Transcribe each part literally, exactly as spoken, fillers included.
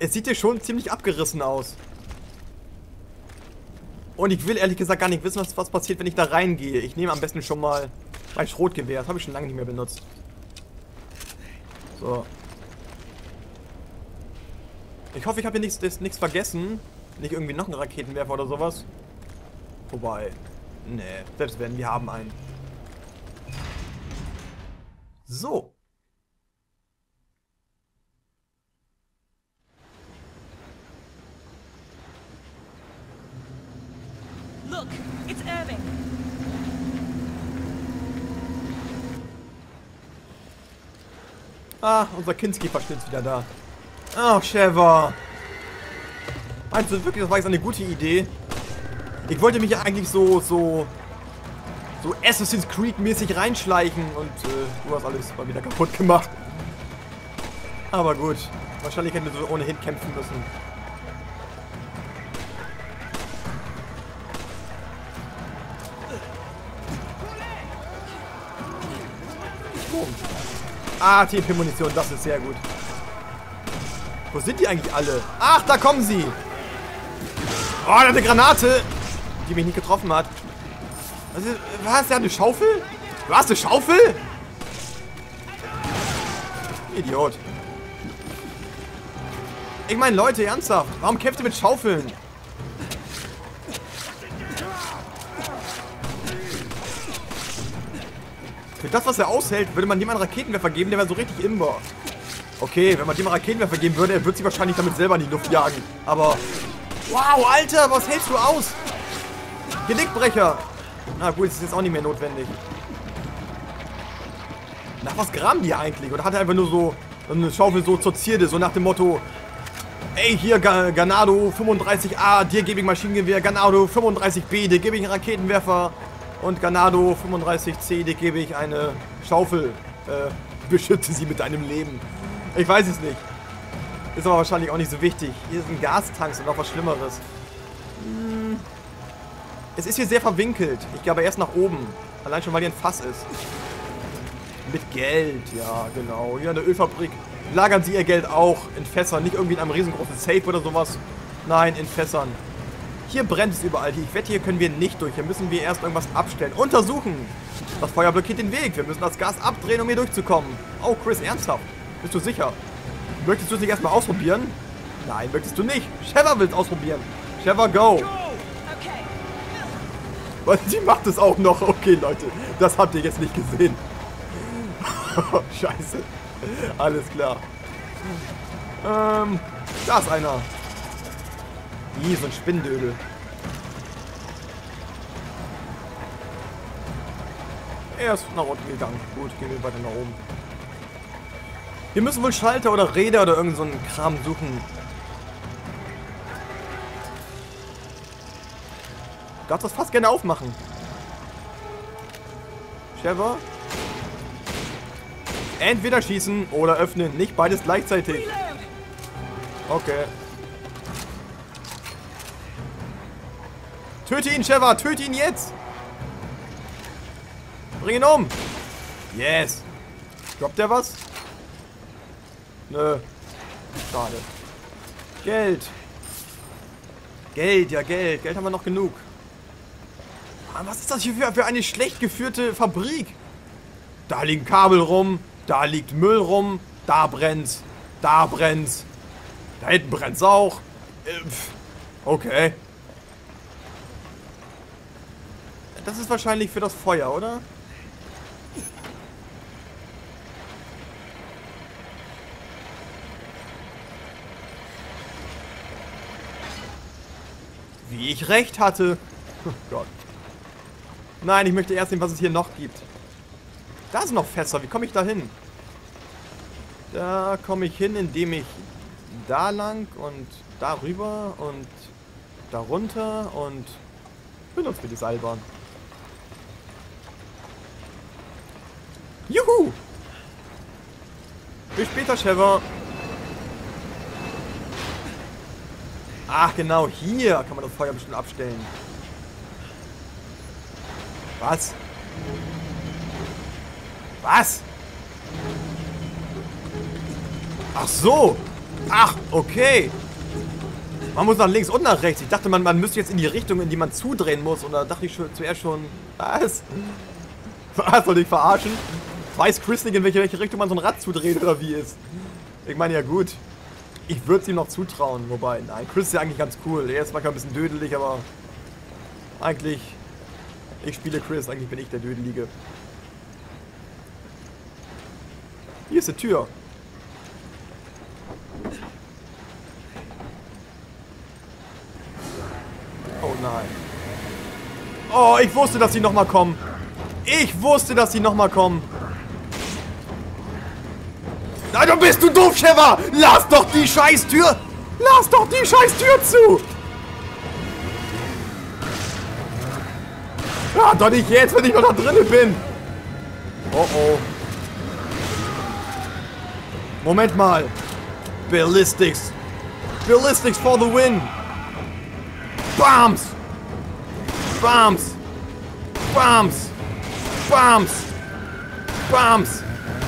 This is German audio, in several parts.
Es sieht hier schon ziemlich abgerissen aus. Und ich will ehrlich gesagt gar nicht wissen, was, was passiert, wenn ich da reingehe. Ich nehme am besten schon mal mein Schrotgewehr. Das habe ich schon lange nicht mehr benutzt. So. Ich hoffe, ich habe hier nichts, nichts vergessen. Nicht irgendwie noch einen Raketenwerfer oder sowas. Wobei. Nee, selbst wenn, wir haben einen. So. Look, it's Irving. Ah, unser Kinski-Verschnitt ist wieder da. Oh, Trevor. Meinst du wirklich, das war jetzt eine gute Idee? Ich wollte mich ja eigentlich so, so, so Assassin's Creed-mäßig reinschleichen und äh, du hast alles mal wieder kaputt gemacht. Aber gut, wahrscheinlich hätten wir so ohnehin kämpfen müssen. Oh. Ah, T P-Munition, das ist sehr gut. Wo sind die eigentlich alle? Ach, da kommen sie! Oh, da hat eine Granate! Die mich nicht getroffen hat. Was? Ist, was? Der hat eine Schaufel? Du hast eine Schaufel? Idiot. Ich meine, Leute, ernsthaft. Warum kämpft ihr mit Schaufeln? Für das, was er aushält, würde man dem einen Raketenwerfer geben, der wäre so richtig imber. Okay, wenn man dem einen Raketenwerfer geben würde, er würde sich wahrscheinlich damit selber in die Luft jagen. Aber... Wow, Alter, was hältst du aus? Genickbrecher. Na gut, das ist jetzt auch nicht mehr notwendig. Nach was graben die eigentlich? Oder hat er einfach nur so eine Schaufel so zur Zierde, so nach dem Motto: Ey, hier Ganado fünfunddreißig A, dir gebe ich Maschinengewehr, Ganado fünfunddreißig B, dir gebe ich einen Raketenwerfer und Ganado fünfunddreißig C, dir gebe ich eine Schaufel. Äh, beschütze sie mit deinem Leben. Ich weiß es nicht. Ist aber wahrscheinlich auch nicht so wichtig. Hier sind Gastanks und noch was Schlimmeres. Hm. Es ist hier sehr verwinkelt. Ich gehe aber erst nach oben. Allein schon, weil hier ein Fass ist. Mit Geld, ja, genau. Hier in der Ölfabrik lagern sie ihr Geld auch in Fässern. Nicht irgendwie in einem riesengroßen Safe oder sowas. Nein, in Fässern. Hier brennt es überall. Ich wette, hier können wir nicht durch. Hier müssen wir erst irgendwas abstellen. Untersuchen! Das Feuer blockiert den Weg. Wir müssen das Gas abdrehen, um hier durchzukommen. Oh, Chris, ernsthaft? Bist du sicher? Möchtest du es nicht erstmal ausprobieren? Nein, möchtest du nicht. Trevor will es ausprobieren. Trevor, go! Was, die macht es auch noch. Okay, Leute. Das habt ihr jetzt nicht gesehen. Scheiße. Alles klar. Ähm, da ist einer. Ih, so ein Spinndödel. Er ist nach unten gegangen. Gut, gehen wir weiter nach oben. Wir müssen wohl Schalter oder Räder oder irgend so einen Kram suchen. Du darfst das fast gerne aufmachen. Trevor? Entweder schießen oder öffnen. Nicht beides gleichzeitig. Okay. Töte ihn, Trevor. Töte ihn jetzt. Bring ihn um. Yes. Droppt der was? Nö. Schade. Geld. Geld, ja Geld. Geld haben wir noch genug. Mann, was ist das hier für, für eine schlecht geführte Fabrik? Da liegen Kabel rum. Da liegt Müll rum. Da brennt's. Da brennt's. Da hinten brennt's auch. Okay. Das ist wahrscheinlich für das Feuer, oder? Wie ich recht hatte. Oh Gott. Nein, ich möchte erst sehen, was es hier noch gibt. Da sind noch Fässer. Wie komme ich da hin? Da komme ich hin, indem ich da lang und da rüber und da runter und benutze mir die Seilbahn. Juhu! Bis später, Trevor. Ach genau, hier kann man das Feuer bestimmt abstellen. Was? Was? Ach so! Ach, okay. Man muss nach links und nach rechts. Ich dachte, man, man müsste jetzt in die Richtung, in die man zudrehen muss. Und da dachte ich schon, zuerst schon, was? Was, soll ich verarschen? Weiß Chris nicht, in welche, welche Richtung man so ein Rad zudreht oder wie ist? Ich meine, ja gut. Ich würde es ihm noch zutrauen. Wobei, nein, Chris ist ja eigentlich ganz cool. Er ist manchmal ein bisschen dödelig, aber eigentlich, ich spiele Chris. Eigentlich bin ich der Dödelige. Hier ist die Tür. Oh nein. Oh, ich wusste, dass sie nochmal kommen. Ich wusste, dass sie nochmal kommen. Nein, du bist du doof, Sheva! Lass doch die Scheißtür! Lass doch die Scheißtür zu! Ja, doch nicht jetzt, wenn ich noch da drinnen bin. Oh oh. Moment mal. Ballistics. Ballistics for the win. Bams! Bams! Bams! Bams! Bams!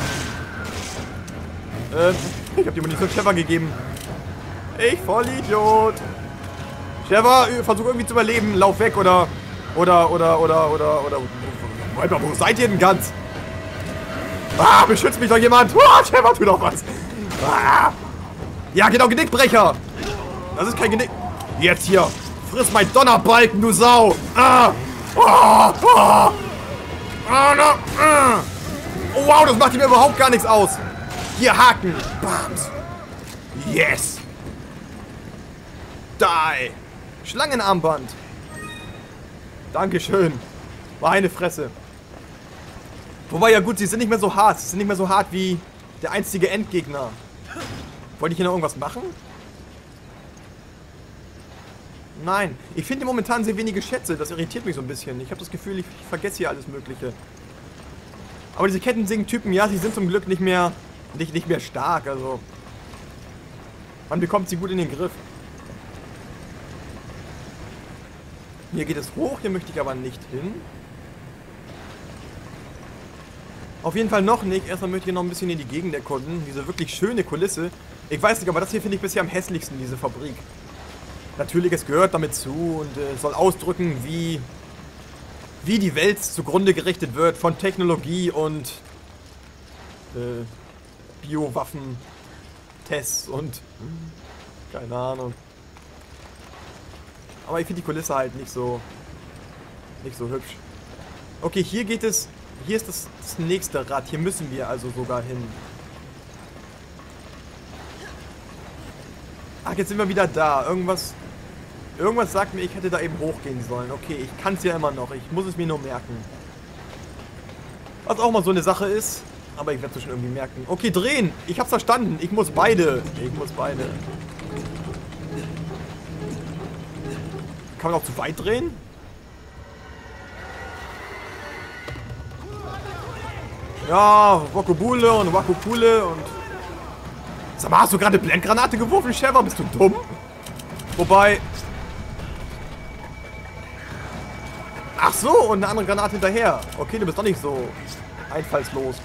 Äh, ich hab die Munition Sheva gegeben. Ich Vollidiot! Sheva, versuch irgendwie zu überleben. Lauf weg oder... Oder, oder, oder, oder, oder... Moment mal, wo seid ihr denn ganz? Ah, beschützt mich doch jemand! Ah, Sheva, tu doch was! Ah. Ja, genau, Genickbrecher! Das ist kein Genick... Jetzt hier! Friss mein Donnerbalken, du Sau! Ah! Oh, oh. Ah, no. Ah. Oh, wow, das macht ihm überhaupt gar nichts aus! Hier, Haken! Bams! Yes! Die! Schlangenarmband! Dankeschön! Meine Fresse! Wobei, ja gut, sie sind nicht mehr so hart. Sie sind nicht mehr so hart wie der einstige Endgegner. Wollte ich hier noch irgendwas machen? Nein. Ich finde momentan sehr wenige Schätze. Das irritiert mich so ein bisschen. Ich habe das Gefühl, ich, ich vergesse hier alles Mögliche. Aber diese Kettensägen-Typen, ja, sie sind zum Glück nicht mehr, nicht, nicht mehr stark. Also, man bekommt sie gut in den Griff. Hier geht es hoch. Hier möchte ich aber nicht hin. Auf jeden Fall noch nicht. Erstmal möchte ich noch ein bisschen in die Gegend erkunden. Diese wirklich schöne Kulisse. Ich weiß nicht, aber das hier finde ich bisher am hässlichsten, diese Fabrik. Natürlich, es gehört damit zu und äh, soll ausdrücken, wie, wie die Welt zugrunde gerichtet wird von Technologie und äh, Biowaffen-Tests und keine Ahnung. Aber ich finde die Kulisse halt nicht so, nicht so hübsch. Okay, hier geht es... Hier ist das, das nächste Rad. Hier müssen wir also sogar hin. Ach, jetzt sind wir wieder da. Irgendwas... Irgendwas sagt mir, ich hätte da eben hochgehen sollen. Okay, ich kann es ja immer noch. Ich muss es mir nur merken. Was auch mal so eine Sache ist. Aber ich werde es schon irgendwie merken. Okay, drehen. Ich hab's verstanden. Ich muss beide. Ich muss beide. Kann man auch zu weit drehen? Ja, Wakobule und Wakopule und... Sag mal, hast du gerade Blendgranate geworfen, Sheva? Bist du dumm? Wobei... Ach so, und eine andere Granate hinterher. Okay, du bist doch nicht so einfallslos.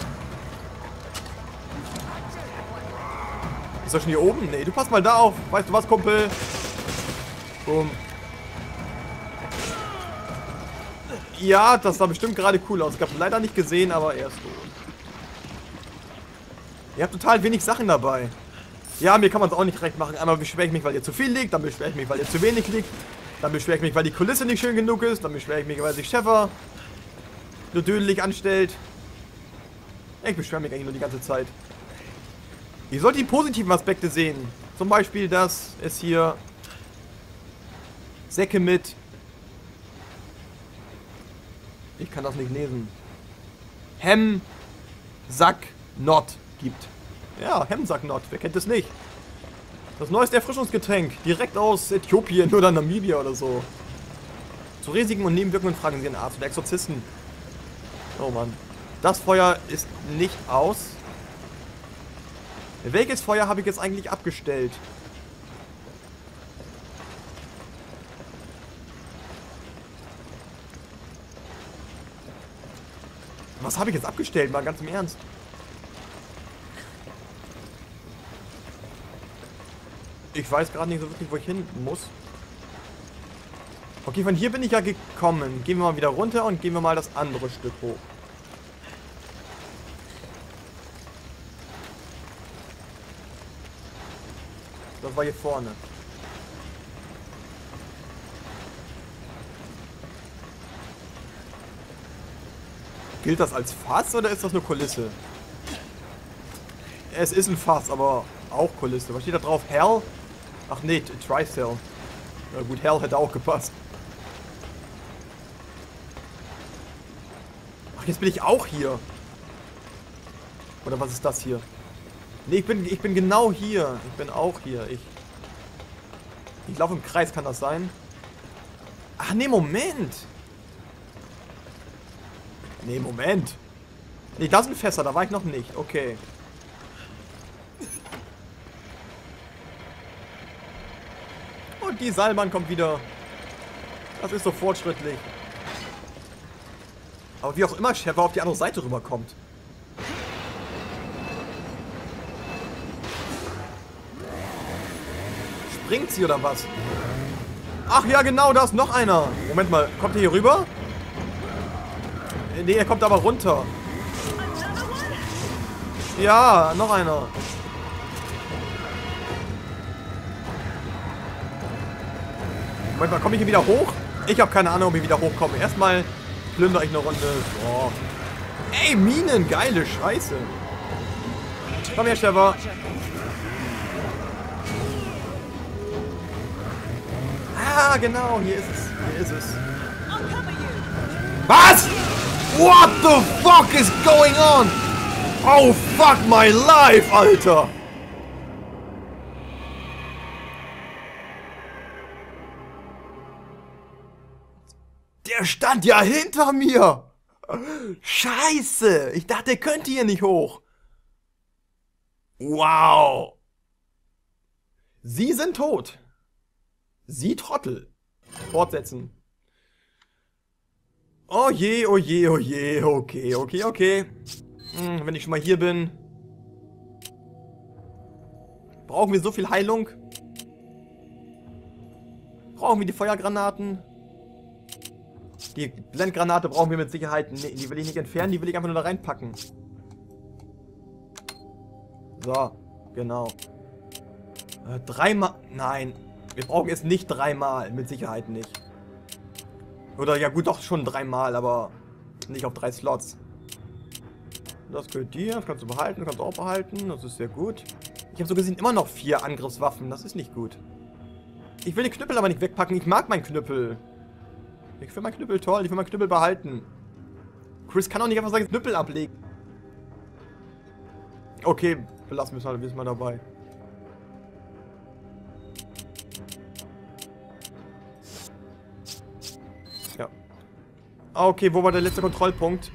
Ist er schon hier oben? Nee, du pass mal da auf. Weißt du was, Kumpel? Boom. Ja, das sah bestimmt gerade cool aus. Ich habe leider nicht gesehen, aber er ist tot. Ihr habt total wenig Sachen dabei. Ja, mir kann man es auch nicht recht machen. Einmal beschwere ich mich, weil ihr zu viel liegt. Dann beschwere ich mich, weil ihr zu wenig liegt. Dann beschwere ich mich, weil die Kulisse nicht schön genug ist. Dann beschwere ich mich, weil sich Sheva nur dödelig anstellt. Ich beschwere mich eigentlich nur die ganze Zeit. Ihr sollt die positiven Aspekte sehen. Zum Beispiel, dass es hier Säcke mit... Ich kann das nicht lesen. Hem, Sack, Not gibt. Ja, Hemsack Not. Wer kennt es nicht? Das neueste Erfrischungsgetränk. Direkt aus Äthiopien oder Namibia oder so. Zu Risiken und Nebenwirkungen fragen Sie einen Arzt oder Exorzisten. Oh Mann. Das Feuer ist nicht aus. Welches Feuer habe ich jetzt eigentlich abgestellt? Was habe ich jetzt abgestellt? Mal ganz im Ernst. Ich weiß gerade nicht so wirklich, wo ich hin muss. Okay, von hier bin ich ja gekommen. Gehen wir mal wieder runter und gehen wir mal das andere Stück hoch. Das war hier vorne. Gilt das als Fass oder ist das nur Kulisse? Es ist ein Fass, aber auch Kulisse. Was steht da drauf? Hell? Ach nee, Tricell. Na gut, Hell hätte auch gepasst. Ach, jetzt bin ich auch hier. Oder was ist das hier? Nee, ich bin, ich bin genau hier. Ich bin auch hier. Ich, ich laufe im Kreis, kann das sein? Ach nee, Moment. Nee, Moment. Nee, da sind Fässer, da war ich noch nicht. Okay. Und die Seilbahn kommt wieder. Das ist so fortschrittlich. Aber wie auch immer Shepard auf die andere Seite rüberkommt. Springt sie oder was? Ach ja, genau, da ist noch einer. Moment mal, kommt der hier rüber? Nee, er kommt aber runter. Ja, noch einer. Moment mal, komme ich hier wieder hoch? Ich habe keine Ahnung, ob ich wieder hochkomme. Erstmal plündere ich eine Runde. Boah. Ey, Minen, geile Scheiße. Komm her, Shepard. Ah, genau, hier ist es. Hier ist es. Was? What the fuck is going on? Oh, fuck my life, Alter. Der stand ja hinter mir. Scheiße. Ich dachte, er könnte hier nicht hoch. Wow. Sie sind tot. Sie Trottel. Fortsetzen. Oh je, oh je, oh je. Okay, okay, okay. Hm, wenn ich schon mal hier bin. Brauchen wir so viel Heilung? Brauchen wir die Feuergranaten? Die Blendgranate brauchen wir mit Sicherheit. Nee, die will ich nicht entfernen, die will ich einfach nur da reinpacken. So, genau. Äh, dreimal. Nein. Wir brauchen es nicht dreimal. Mit Sicherheit nicht. Oder ja gut, doch schon dreimal, aber nicht auf drei Slots. Das gehört dir, das kannst du behalten, das kannst du auch behalten. Das ist sehr gut. Ich habe so gesehen immer noch vier Angriffswaffen. Das ist nicht gut. Ich will den Knüppel aber nicht wegpacken. Ich mag meinen Knüppel. Ich finde meinen Knüppel toll. Ich will meinen Knüppel behalten. Chris kann auch nicht einfach seinen Knüppel ablegen. Okay, belassen wir es mal, wir sind mal dabei. Ja. Okay, wo war der letzte Kontrollpunkt?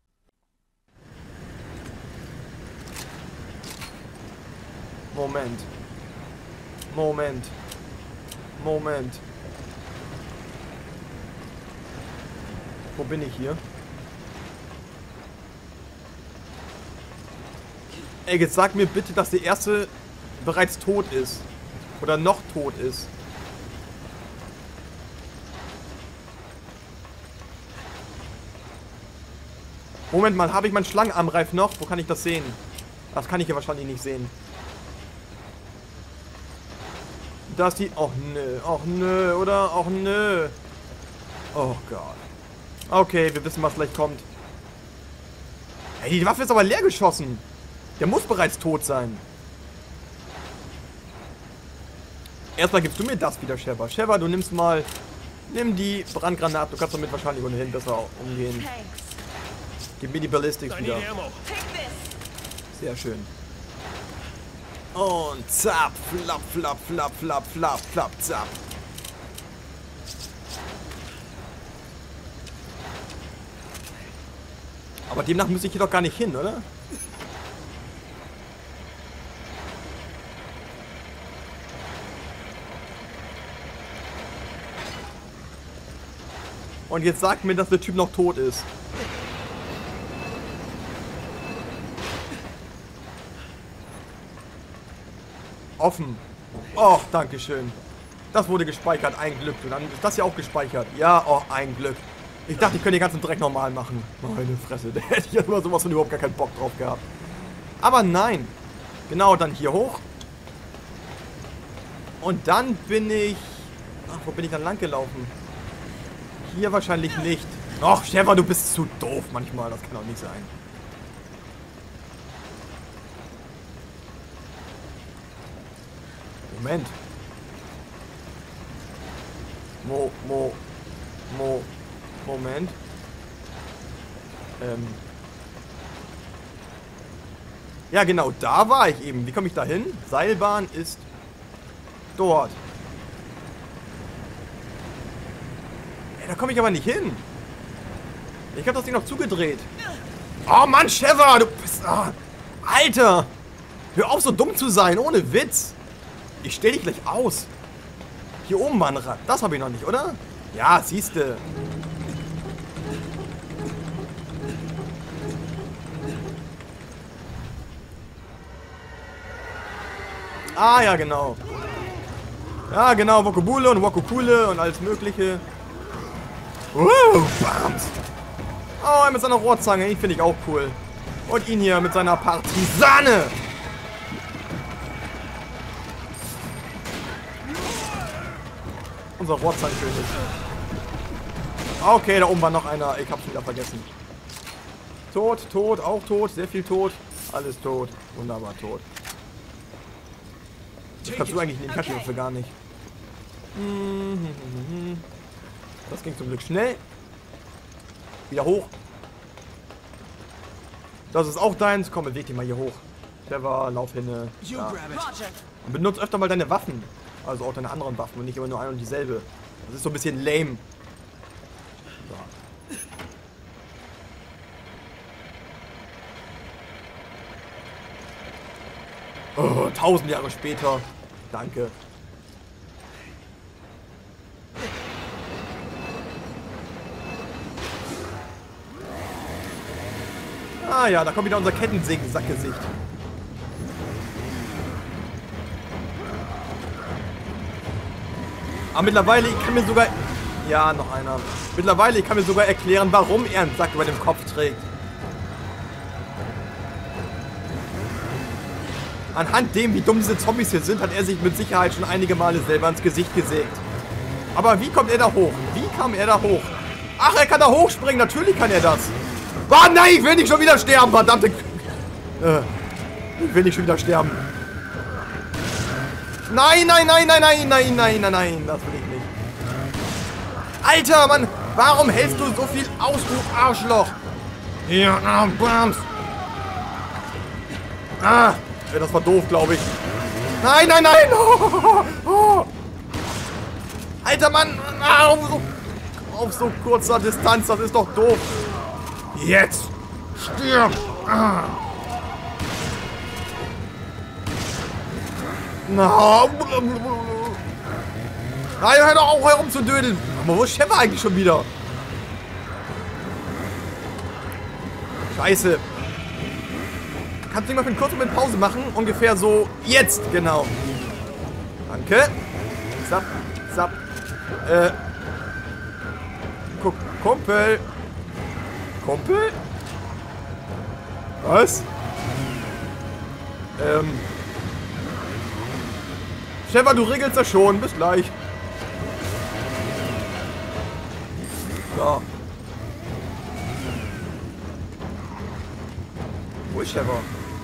Moment. Moment. Moment. Wo bin ich hier? Ey, jetzt sag mir bitte, dass der erste bereits tot ist. Oder noch tot ist. Moment mal, habe ich meinen Schlangenarmreif noch? Wo kann ich das sehen? Das kann ich ja wahrscheinlich nicht sehen. Da ist die... Och nö, och nö, oder? Och nö. Oh Gott. Okay, wir wissen, was gleich kommt. Ey, die Waffe ist aber leer geschossen. Der muss bereits tot sein. Erstmal gibst du mir das wieder, Shepard. Shepard, du nimmst mal... Nimm die Brandgranate. Du kannst damit wahrscheinlich ohnehin besser umgehen. Gib mir die Ballistics wieder. Sehr schön. Und zapp, flapp, flapp, flapp, flapp, flapp, flapp, zapp. Aber demnach muss ich hier doch gar nicht hin, oder? Und jetzt sagt mir, dass der Typ noch tot ist. Offen. Oh, danke schön. Das wurde gespeichert, ein Glück. Und dann ist das ja auch gespeichert. Ja, oh, ein Glück. Ich dachte, ich könnte den ganzen Dreck normal machen. Meine Fresse, da hätte ich ja immer sowas von überhaupt gar keinen Bock drauf gehabt. Aber nein. Genau, dann hier hoch. Und dann bin ich... Ach, wo bin ich dann lang gelaufen? Hier wahrscheinlich nicht. Och, Stefan, du bist zu doof manchmal. Das kann doch nicht sein. Moment. Mo, Mo, Mo, Moment. Ähm. Ja, genau, da war ich eben. Wie komme ich da hin? Seilbahn ist dort. Ey, da komme ich aber nicht hin. Ich habe das Ding noch zugedreht. Oh Mann, Sheva, du bist... Ah, Alter! Hör auf, so dumm zu sein, ohne Witz. Ich stell dich gleich aus. Hier oben war ein Rad. Das habe ich noch nicht, oder? Ja, siehste. Ah, ja, genau. Ja, genau. Wokobule und Wokokule und alles Mögliche. Uh, bams. Oh, er mit seiner Rohrzange. Ich finde ich auch cool. Und ihn hier mit seiner Partisane. Unser Rohrzangenkönig. Okay, da oben war noch einer. Ich hab's wieder vergessen. Tot, tot, auch tot. Sehr viel tot. Alles tot. Wunderbar tot. Das kannst du eigentlich nehmen. Kann ich dafür gar nicht. Das ging zum Glück schnell. Wieder hoch. Das ist auch deins. Komm, beweg dich mal hier hoch. Clever, lauf hin. Ja. Und benutzt öfter mal deine Waffen. Also auch deine anderen Waffen und nicht immer nur ein und dieselbe. Das ist so ein bisschen lame. So. Oh, tausend Jahre später. Danke. Ah ja, da kommt wieder unser Kettensägen-Sackgesicht. Aber mittlerweile, ich kann mir sogar... Ja, noch einer. Mittlerweile, ich kann mir sogar erklären, warum er einen Sack über dem Kopf trägt. Anhand dem, wie dumm diese Zombies hier sind, hat er sich mit Sicherheit schon einige Male selber ins Gesicht gesägt. Aber wie kommt er da hoch? Wie kam er da hoch? Ach, er kann da hochspringen. Natürlich kann er das. Oh nein, ich will nicht schon wieder sterben, verdammte... Äh, ich will nicht schon wieder sterben. Nein, nein, nein, nein, nein, nein, nein, nein, nein, das will ich nicht. Alter, Mann, warum hältst du so viel aus, du Arschloch? Hier, ah, bams. Ah, ja, das war doof, glaube ich. Nein, nein, nein. Oh, oh. Alter, Mann, ah, auf, so, auf so kurzer Distanz, das ist doch doof. Jetzt, stirb. Ah. Na, nein, hör doch auch herumzudödeln. Aber wo ist Sheva eigentlich schon wieder? Scheiße. Kannst du nicht mal für einen kurzen Moment Pause machen? Ungefähr so jetzt, genau. Danke. Zap, zap. Äh. Guck, Kumpel. Kumpel? Was? Ähm. Sheva, du regelst das schon. Bis gleich. So. Wo ist Sheva?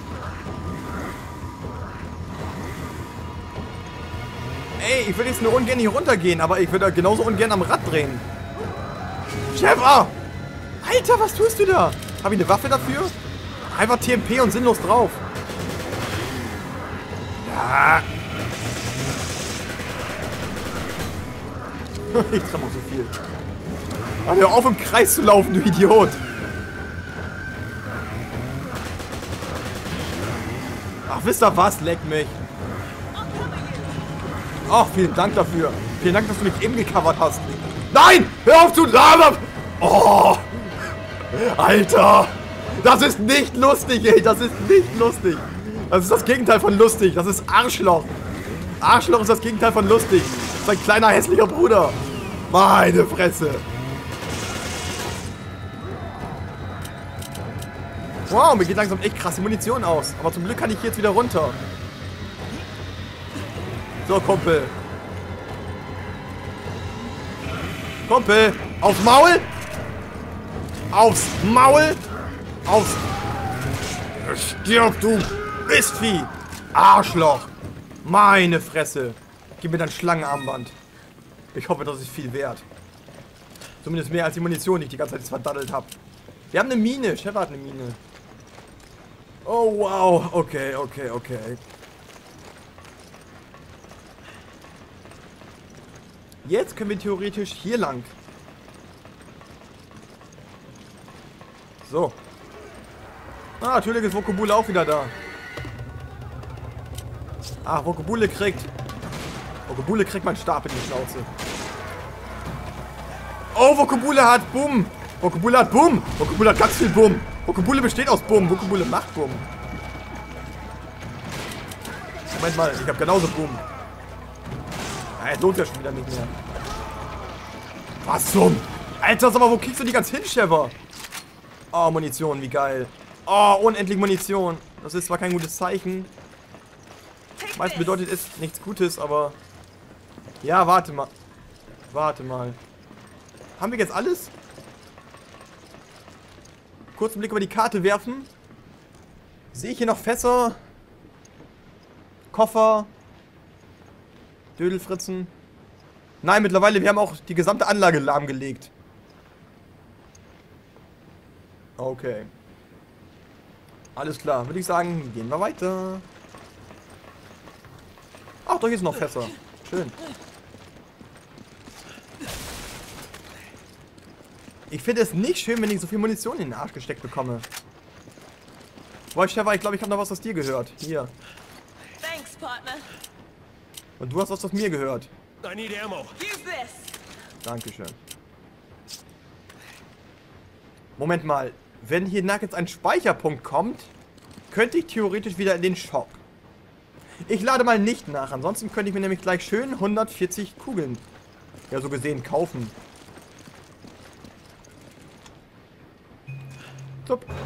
Ey, ich würde jetzt nur ungern hier runtergehen, aber ich würde genauso ungern am Rad drehen. Sheva! Alter, was tust du da? Habe ich eine Waffe dafür? Einfach T M P und sinnlos drauf. Ja. Ich treffe auch so viel. Mann, hör auf im Kreis zu laufen, du Idiot. Ach, wisst ihr was? Leck mich. Ach, vielen Dank dafür. Vielen Dank, dass du mich eben gecovert hast. Nein! Hör auf zu labern! Oh! Alter! Das ist nicht lustig, ey! Das ist nicht lustig! Das ist das Gegenteil von lustig. Das ist Arschloch. Arschloch ist das Gegenteil von lustig. Sein kleiner, hässlicher Bruder. Meine Fresse. Wow, mir geht langsam echt krass die Munition aus. Aber zum Glück kann ich hier jetzt wieder runter. So, Kumpel. Kumpel, aufs Maul. Aufs Maul. Aufs... Stirb, du Mistvieh. Arschloch. Meine Fresse. Gib mir dein Schlangenarmband. Ich hoffe, das ist viel wert. Zumindest mehr als die Munition, die ich die ganze Zeit jetzt verdaddelt habe. Wir haben eine Mine. Shepard hat eine Mine. Oh, wow. Okay, okay, okay. Jetzt können wir theoretisch hier lang. So. Ah, natürlich ist Vokobule auch wieder da. Ah, Vokobule kriegt. Vokobule kriegt meinen Stab in die Schnauze. Oh, Vokobule hat Bumm. Vokobule hat Bumm. Vokobule hat ganz viel Bumm. Vokobule besteht aus Bumm. Vokobule macht Bumm. Moment mal, ich habe genauso Bumm. Ah, jetzt lohnt ja schon wieder nicht mehr. Was zum? Alter, sag mal, wo kriegst du die ganz hin, Shepard? Oh, Munition, wie geil. Oh, unendlich Munition. Das ist zwar kein gutes Zeichen. Meist bedeutet es nichts Gutes, aber... Ja, warte mal. Warte mal. Haben wir jetzt alles? Kurzen Blick über die Karte werfen. Sehe ich hier noch Fässer? Koffer? Dödelfritzen? Nein, mittlerweile, wir haben auch die gesamte Anlage lahmgelegt. Okay. Alles klar, würde ich sagen, gehen wir weiter. Ach, doch, hier ist noch Fässer. Schön. Ich finde es nicht schön, wenn ich so viel Munition in den Arsch gesteckt bekomme. Boah, Shepard, ich glaube, ich habe noch was aus dir gehört. Hier. Thanks, partner. Und du hast was aus mir gehört. I need ammo. Use this. Dankeschön. Moment mal. Wenn hier nach jetzt ein Speicherpunkt kommt, könnte ich theoretisch wieder in den Shop. Ich lade mal nicht nach. Ansonsten könnte ich mir nämlich gleich schön hundertvierzig Kugeln, ja so gesehen, kaufen. Top.